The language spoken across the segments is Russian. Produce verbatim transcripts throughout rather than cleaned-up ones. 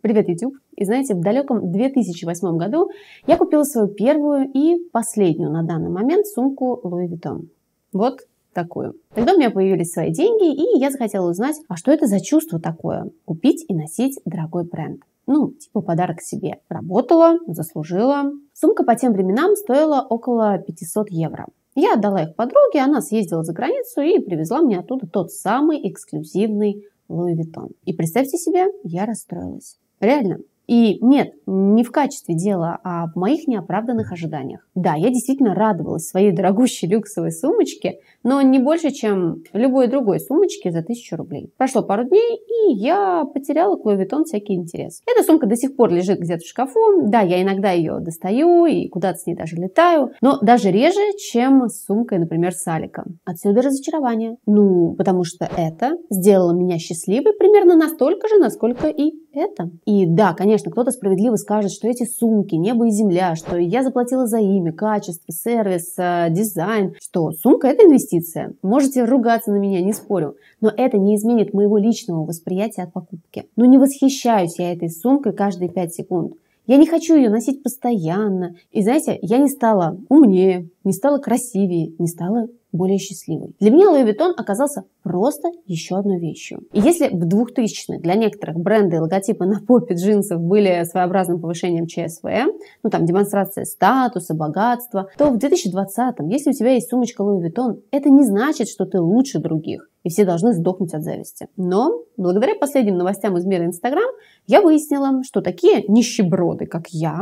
Привет, YouTube! И знаете, в далеком две тысячи восьмом году я купила свою первую и последнюю на данный момент сумку Louis Vuitton. Вот такую. Тогда у меня появились свои деньги, и я захотела узнать, а что это за чувство такое – купить и носить дорогой бренд. Ну, типа подарок себе. Работала, заслужила. Сумка по тем временам стоила около пятисот евро. Я отдала их подруге, она съездила за границу и привезла мне оттуда тот самый эксклюзивный Louis Vuitton. И представьте себе, я расстроилась. Реально. И нет, не в качестве дела, а в моих неоправданных ожиданиях. Да, я действительно радовалась своей дорогущей люксовой сумочке, но не больше, чем любой другой сумочке за тысячу рублей. Прошло пару дней, и я потеряла к Louis Vuitton всякий интерес. Эта сумка до сих пор лежит где-то в шкафу. Да, я иногда ее достаю и куда-то с ней даже летаю, но даже реже, чем с сумкой, например, с Аликом. Отсюда разочарование. Ну, потому что это сделало меня счастливой примерно настолько же, насколько и это. И да, конечно, кто-то справедливо скажет, что эти сумки небо и земля, что я заплатила за имя, качество, сервис, дизайн, что сумка – это инвестиция. Можете ругаться на меня, не спорю, но это не изменит моего личного восприятия от покупки. Но не восхищаюсь я этой сумкой каждые пять секунд. Я не хочу ее носить постоянно. И знаете, я не стала умнее, не стала красивее, не стала более счастливой. Для меня Louis Vuitton оказался просто еще одной вещью. И если в двухтысячных для некоторых бренды и логотипы на попе джинсов были своеобразным повышением ЧСВ, ну там демонстрация статуса, богатства, то в две тысячи двадцатом, если у тебя есть сумочка Louis Vuitton, это не значит, что ты лучше других. И все должны сдохнуть от зависти. Но благодаря последним новостям из мира Instagram я выяснила, что такие нищеброды, как я,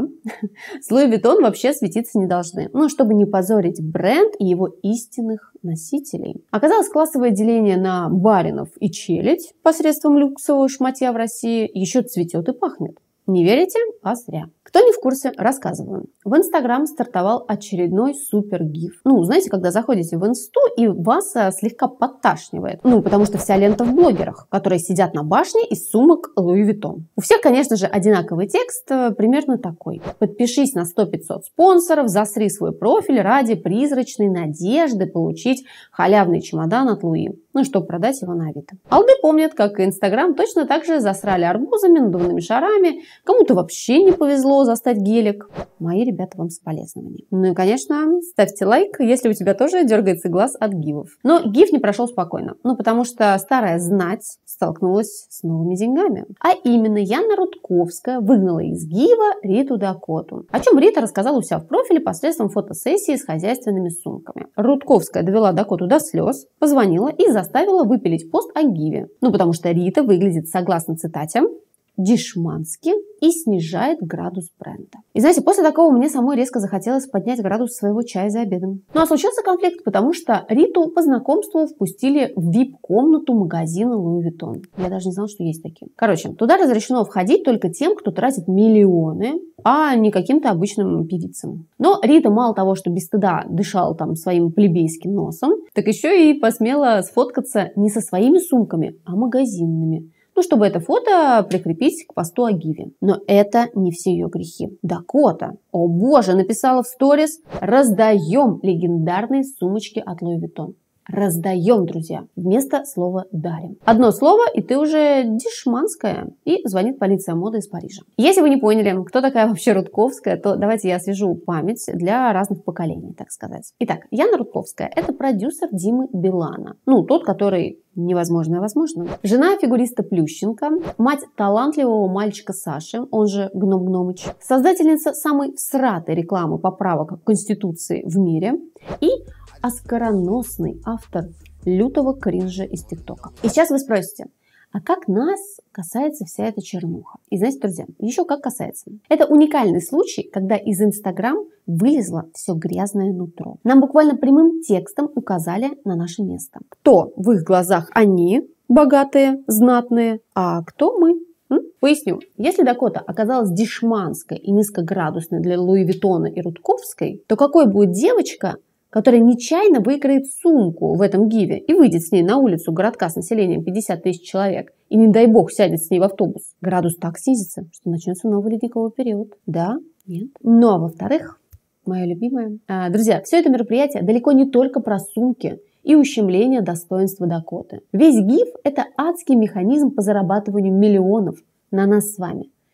с Louis Vuitton вообще светиться не должны. Ну, чтобы не позорить бренд и его истинных носителей. Оказалось, классовое деление на баринов и челядь посредством люксового шматья в России еще цветет и пахнет. Не верите? А зря. Кто не в курсе, рассказываю. В Инстаграм стартовал очередной супер гиф. Ну, знаете, когда заходите в Инсту и вас а, слегка подташнивает. Ну, потому что вся лента в блогерах, которые сидят на башне из сумок Louis Vuitton. У всех, конечно же, одинаковый текст, примерно такой. Подпишись на сто пятьсот спонсоров, засри свой профиль ради призрачной надежды получить халявный чемодан от Луи. Ну, чтобы продать его на Авито. Алды помнят, как Инстаграм точно так же засрали арбузами, надувными шарами. Кому-то вообще не повезло застать гелик. Мои ребята вам соболезнования. Ну и, конечно, ставьте лайк, если у тебя тоже дергается глаз от гивов. Но гиф не прошел спокойно. Ну, потому что старая знать столкнулась с новыми деньгами. А именно, Яна Рудковская выгнала из гива Риту Дакоту. О чем Рита рассказала у себя в профиле посредством фотосессии с хозяйственными сумками. Рудковская довела Дакоту до слез, позвонила и заставила выпилить пост о гиве. Ну, потому что Рита выглядит, согласно цитате, дешмански и снижает градус бренда. И знаете, после такого мне самой резко захотелось поднять градус своего чая за обедом. Ну а случился конфликт, потому что Риту по знакомству впустили в вип-комнату магазина Louis Vuitton. Я даже не знала, что есть такие. Короче, туда разрешено входить только тем, кто тратит миллионы, а не каким-то обычным певицам. Но Рита мало того, что без стыда дышала там своим плебейским носом, так еще и посмела сфоткаться не со своими сумками, а магазинными. Ну, чтобы это фото прикрепить к посту о гиве. Но это не все ее грехи. Дакота, о боже, написала в сторис: раздаем легендарные сумочки от Louis Vuitton. Раздаем, друзья, вместо слова дарим. Одно слово, и ты уже дешманская. И звонит полиция моды из Парижа. Если вы не поняли, кто такая вообще Рудковская, то давайте я освежу память для разных поколений, так сказать. Итак, Яна Рудковская – это продюсер Димы Билана. Ну, тот, который невозможное возможно. Жена фигуриста Плющенко, мать талантливого мальчика Саши, он же Гном Гномыч, создательница самой всратой рекламы поправок к Конституции в мире и оскароносный автор лютого кринжа из ТикТока. И сейчас вы спросите, а как нас касается вся эта чернуха? И знаете, друзья, еще как касается. Это уникальный случай, когда из Инстаграм вылезло все грязное нутро. Нам буквально прямым текстом указали на наше место. Кто в их глазах они, богатые, знатные, а кто мы? М? Поясню. Если Дакота оказалась дешманской и низкоградусной для Луи Виттона и Рудковской, то какой будет девочка, которая нечаянно выиграет сумку в этом гиве и выйдет с ней на улицу городка с населением пятьдесят тысяч человек и, не дай бог, сядет с ней в автобус? Градус так снизится, что начнется новый ледниковый период. Да? Нет? Ну а во-вторых, мое любимое. А, друзья, все это мероприятие далеко не только про сумки и ущемление достоинства Дакоты. Весь гив – это адский механизм по зарабатыванию миллионов на нас с вами.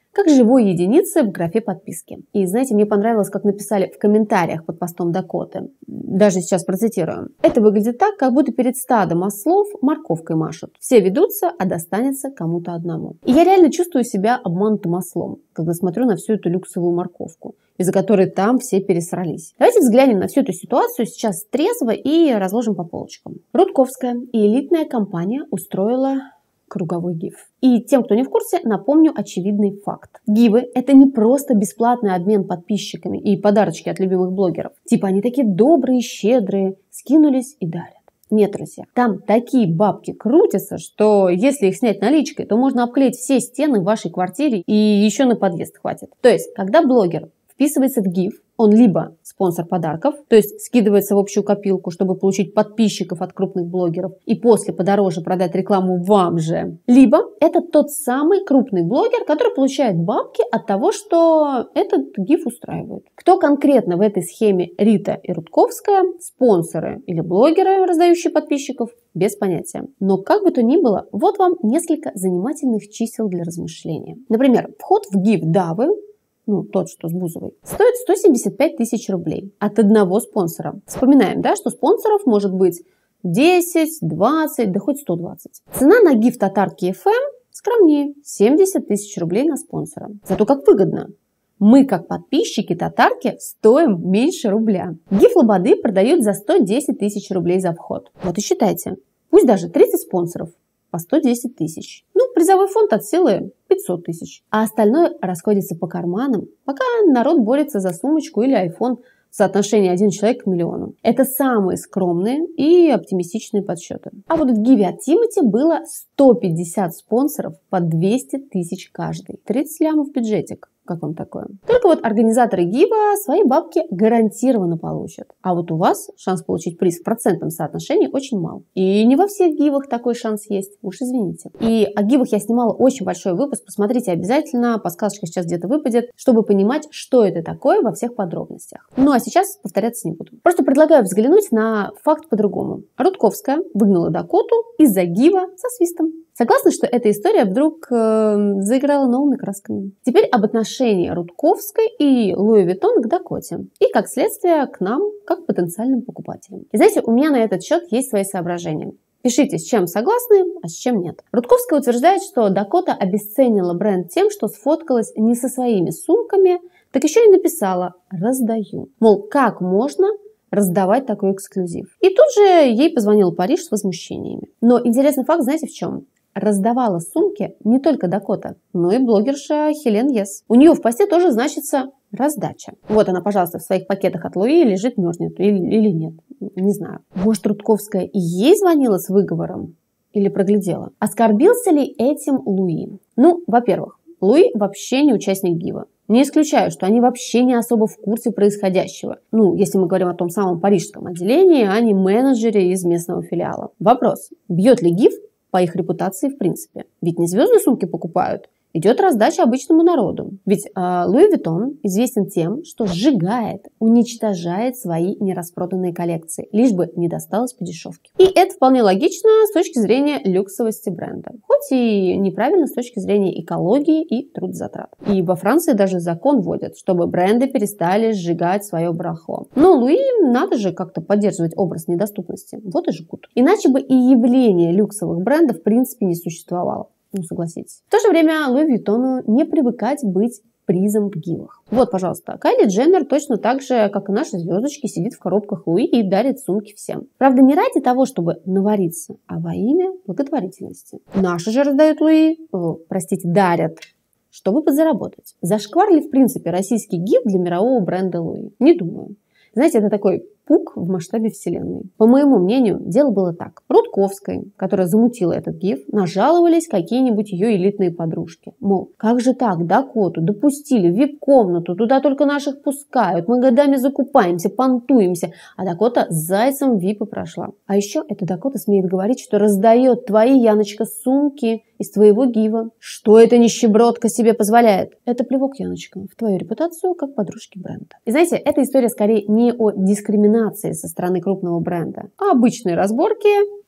как живой единицы в графе подписки. И знаете, мне понравилось, как написали в комментариях под постом Дакоты. Даже сейчас процитирую. Это выглядит так, как будто перед стадом ослов морковкой машут. Все ведутся, а достанется кому-то одному. И я реально чувствую себя обманутым ослом, когда смотрю на всю эту люксовую морковку, из-за которой там все пересрались. Давайте взглянем на всю эту ситуацию сейчас трезво и разложим по полочкам. Рудковская и элитная компания устроила круговой гиф. И тем, кто не в курсе, напомню очевидный факт. Гивы – это не просто бесплатный обмен подписчиками и подарочки от любимых блогеров. Типа они такие добрые, щедрые, скинулись и дарят. Нет, друзья, там такие бабки крутятся, что если их снять наличкой, то можно обклеить все стены в вашей квартире и еще на подъезд хватит. То есть, когда блогер вписывается в гиф, он либо спонсор подарков, то есть скидывается в общую копилку, чтобы получить подписчиков от крупных блогеров и после подороже продать рекламу вам же, либо это тот самый крупный блогер, который получает бабки от того, что этот гиф устраивает. Кто конкретно в этой схеме Рита и Рудковская, спонсоры или блогеры, раздающие подписчиков, без понятия. Но как бы то ни было, вот вам несколько занимательных чисел для размышления. Например, вход в гиф Давы, ну, тот, что с Бузовой, стоит сто семьдесят пять тысяч рублей от одного спонсора. Вспоминаем, да, что спонсоров может быть десять, двадцать, да хоть сто двадцать. Цена на гиф Татарки эф эм скромнее, семьдесят тысяч рублей на спонсора. Зато как выгодно. Мы, как подписчики Татарки, стоим меньше рубля. Гиф Лободы продают за сто десять тысяч рублей за вход. Вот и считайте, пусть даже тридцать спонсоров по сто десять тысяч. Ну, призовой фонд от силы пятьсот тысяч. А остальное расходится по карманам, пока народ борется за сумочку или айфон в соотношении один человек к миллиону. Это самые скромные и оптимистичные подсчеты. А вот в гиве от Тимати было сто пятьдесят спонсоров по двести тысяч каждый. тридцать лямов бюджетик. Как вам такое? Только вот организаторы гива свои бабки гарантированно получат. А вот у вас шанс получить приз в процентном соотношении очень мал. И не во всех гивах такой шанс есть. Уж извините. И о гивах я снимала очень большой выпуск. Посмотрите обязательно. Подсказочка сейчас где-то выпадет, чтобы понимать, что это такое во всех подробностях. Ну а сейчас повторяться не буду. Просто предлагаю взглянуть на факт по-другому. Рудковская выгнала Дакоту из-за гива со свистом. Согласны, что эта история вдруг э, заиграла новыми красками? Теперь об отношении Рудковской и Луи Виттон к Дакоте. И, как следствие, к нам, как потенциальным покупателям. И знаете, у меня на этот счет есть свои соображения. Пишите, с чем согласны, а с чем нет. Рудковская утверждает, что Дакота обесценила бренд тем, что сфоткалась не со своими сумками, так еще и написала «раздаю». Мол, как можно раздавать такой эксклюзив? И тут же ей позвонил Париж с возмущениями. Но интересный факт, знаете, в чем? Раздавала сумки не только Дакота, но и блогерша Хелен Ес. У нее в посте тоже значится раздача. Вот она, пожалуйста, в своих пакетах от Луи лежит, мерзнет. Или, или нет. Не знаю. Может, Рудковская и ей звонила с выговором? Или проглядела? Оскорбился ли этим Луи? Ну, во-первых, Луи вообще не участник гива. Не исключаю, что они вообще не особо в курсе происходящего. Ну, если мы говорим о том самом парижском отделении, а не менеджере из местного филиала. Вопрос. Бьет ли гив по их репутации в принципе? Ведь не звезды сумки покупают. Идет раздача обычному народу. Ведь э, Луи Виттон известен тем, что сжигает, уничтожает свои нераспроданные коллекции, лишь бы не досталось по дешевке. И это вполне логично с точки зрения люксовости бренда. Хоть и неправильно с точки зрения экологии и трудозатрат. И во Франции даже закон вводят, чтобы бренды перестали сжигать свое барахло. Но Луи надо же как-то поддерживать образ недоступности. Вот и жгут. Иначе бы и явление люксовых брендов в принципе не существовало. Ну, согласитесь. В то же время Луи Виттону не привыкать быть призом в гивах. Вот, пожалуйста, Кайли Дженнер точно так же, как и наши звездочки, сидит в коробках Луи и дарит сумки всем. Правда, не ради того, чтобы навариться, а во имя благотворительности. Наши же раздают Луи, о, простите, дарят, чтобы подзаработать. Зашквар ли, в принципе, российский гив для мирового бренда Луи? Не думаю. Знаете, это такой пук в масштабе вселенной. По моему мнению, дело было так. Рудковской, которая замутила этот гиф, нажаловались какие-нибудь ее элитные подружки. Мол, как же так, Дакоту допустили в вип-комнату, туда только наших пускают, мы годами закупаемся, понтуемся, а Дакота с зайцем в випы прошла. А еще эта Дакота смеет говорить, что раздает твои, Яночка, сумки из твоего гива. Что эта нищебродка себе позволяет? Это плевок, Яночка, в твою репутацию как подружки бренда. И знаете, эта история скорее не о дискриминации со стороны крупного бренда, а обычные разборки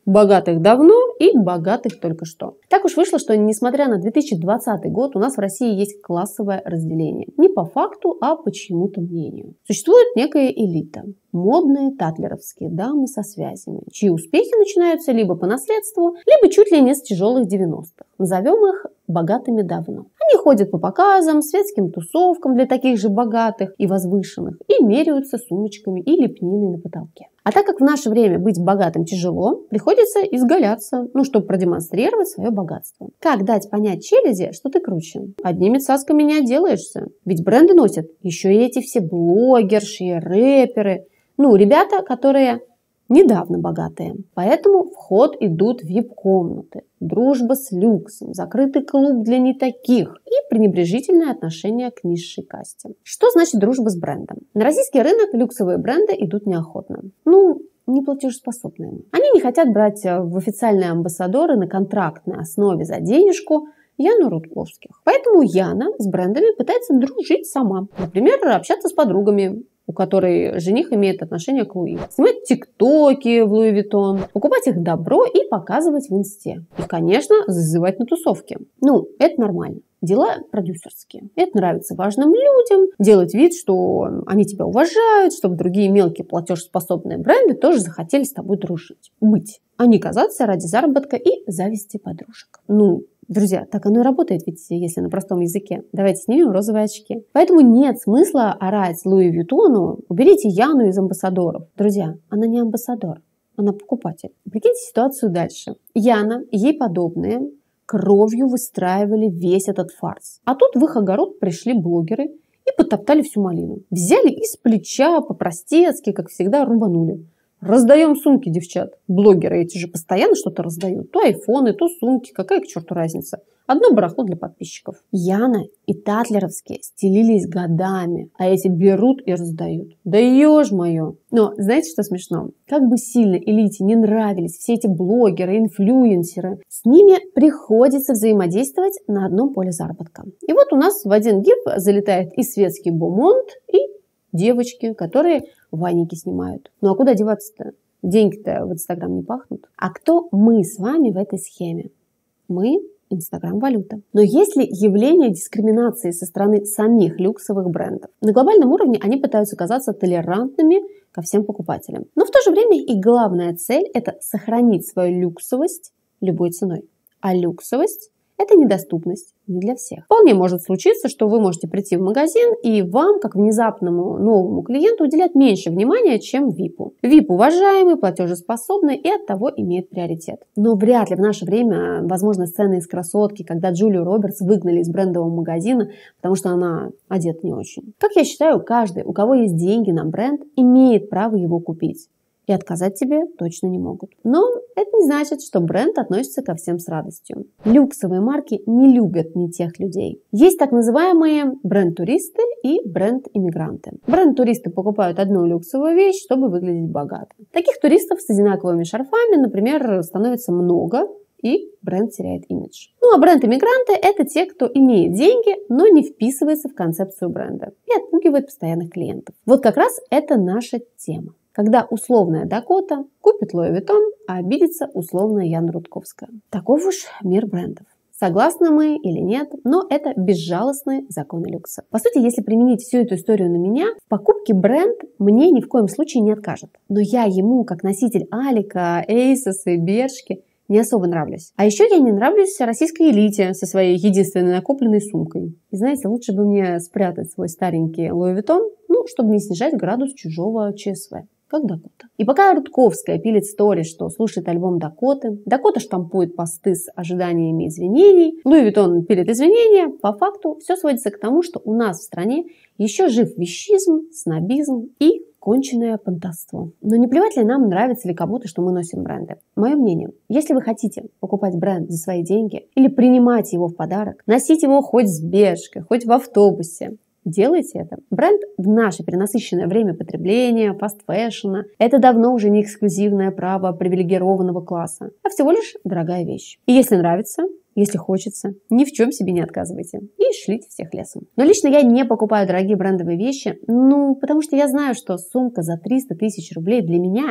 Богатых давно и богатых только что. Так уж вышло, что несмотря на две тысячи двадцатый год, у нас в России есть классовое разделение. Не по факту, а по чьему-то мнению. Существует некая элита. Модные татлеровские дамы со связями, чьи успехи начинаются либо по наследству, либо чуть ли не с тяжелых девяностых. Назовем их богатыми давно. Они ходят по показам, светским тусовкам для таких же богатых и возвышенных и меряются сумочками и лепниной на потолке. А так как в наше время быть богатым тяжело, приходится изгаляться, ну, чтобы продемонстрировать свое богатство. Как дать понять челяди, что ты круче? Одними цасками не отделаешься. Ведь бренды носят еще и эти все блогерши, рэперы. Ну, ребята, которые недавно богатые. Поэтому в ход идут ви ай пи-комнаты, дружба с люксом, закрытый клуб для не таких и пренебрежительное отношение к низшей касте. Что значит дружба с брендом? На российский рынок люксовые бренды идут неохотно. Ну, не платежеспособные. Они не хотят брать в официальные амбассадоры на контрактной основе за денежку Яну Рудковских. Поэтому Яна с брендами пытается дружить сама. Например, общаться с подругами, у которой жених имеет отношение к Луи. Снимать тиктоки в Луи Виттон, покупать их добро и показывать в инсте. И, конечно, зазывать на тусовки. Ну, это нормально. Дела продюсерские. Это нравится важным людям. Делать вид, что они тебя уважают, чтобы другие мелкие платежеспособные бренды тоже захотели с тобой дружить. Быть. А не казаться ради заработка и зависти подружек. Ну, друзья, так оно и работает, ведь если на простом языке. Давайте снимем розовые очки. Поэтому нет смысла орать Луи Виттону: уберите Яну из амбассадоров. Друзья, она не амбассадор, она покупатель. Прикиньте ситуацию дальше. Яна и ей подобные кровью выстраивали весь этот фарс. А тут в их огород пришли блогеры и подтоптали всю малину. Взяли и с плеча по-простецки, как всегда, рубанули. Раздаем сумки, девчат. Блогеры эти же постоянно что-то раздают. То айфоны, то сумки. Какая к черту разница? Одно барахло для подписчиков. Яна и татлеровские стелились годами, а эти берут и раздают. Да ешь мое! Но знаете, что смешно? Как бы сильно элите не нравились все эти блогеры, инфлюенсеры, с ними приходится взаимодействовать на одном поле заработка. И вот у нас в один гиб залетает и светский бомонд, и девочки, которые ваники снимают. Ну а куда деваться-то? Деньги-то в Инстаграм не пахнут. А кто мы с вами в этой схеме? Мы – Инстаграм-валюта. Но есть ли явление дискриминации со стороны самих люксовых брендов? На глобальном уровне они пытаются казаться толерантными ко всем покупателям. Но в то же время их главная цель – это сохранить свою люксовость любой ценой. А люксовость – это недоступность не для всех. Вполне может случиться, что вы можете прийти в магазин, и вам, как внезапному новому клиенту, уделят меньше внимания, чем випу. вип уважаемый, платежеспособный и оттого имеет приоритет. Но вряд ли в наше время возможны сцены из «Красотки», когда Джулию Робертс выгнали из брендового магазина, потому что она одета не очень. Как я считаю, каждый, у кого есть деньги на бренд, имеет право его купить. И отказать тебе точно не могут. Но это не значит, что бренд относится ко всем с радостью. Люксовые марки не любят не тех людей. Есть так называемые бренд-туристы и бренд-иммигранты. Бренд-туристы покупают одну люксовую вещь, чтобы выглядеть богато. Таких туристов с одинаковыми шарфами, например, становится много, и бренд теряет имидж. Ну а бренд-иммигранты – это те, кто имеет деньги, но не вписывается в концепцию бренда и отпугивает постоянных клиентов. Вот как раз это наша тема. Когда условная Дакота купит Луи Виттон, а обидится условная Яна Рудковская. Таков уж мир брендов. Согласны мы или нет, но это безжалостные законы люкса. По сути, если применить всю эту историю на меня, в покупке бренд мне ни в коем случае не откажет. Но я ему, как носитель Алика, Эйсоса и Бершки, не особо нравлюсь. А еще я не нравлюсь российской элите со своей единственной накопленной сумкой. И знаете, лучше бы мне спрятать свой старенький Луи Виттон, ну, чтобы не снижать градус чужого ЧСВ. Как Дакота. И пока Рудковская пилит сторис, что слушает альбом Дакоты, Дакота штампует посты с ожиданиями извинений, Луи Виттон пилит извинения, по факту все сводится к тому, что у нас в стране еще жив вещизм, снобизм и конченное понтовство. Но не плевать ли нам, нравится ли кому-то, что мы носим бренды? Мое мнение, если вы хотите покупать бренд за свои деньги или принимать его в подарок, носить его хоть с Бершкой, хоть в автобусе, делайте это. Бренд в наше перенасыщенное время потребления, фаст-фэшена – это давно уже не эксклюзивное право привилегированного класса, а всего лишь дорогая вещь. И если нравится, если хочется, ни в чем себе не отказывайте и шлите всех лесом. Но лично я не покупаю дорогие брендовые вещи, ну, потому что я знаю, что сумка за триста тысяч рублей для меня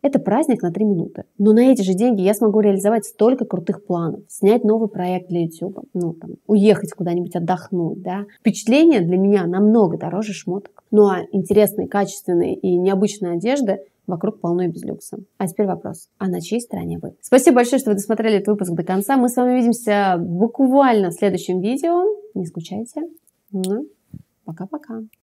Это праздник на три минуты. Но на эти же деньги я смогу реализовать столько крутых планов, снять новый проект для YouTube, ну, там, уехать куда-нибудь отдохнуть, да. Впечатление для меня намного дороже шмоток. Ну, а интересные, качественные и необычные одежды вокруг полно и без люкса. А теперь вопрос, а на чьей стороне вы? Спасибо большое, что вы досмотрели этот выпуск до конца. Мы с вами увидимся буквально в следующем видео. Не скучайте. Ну, пока-пока.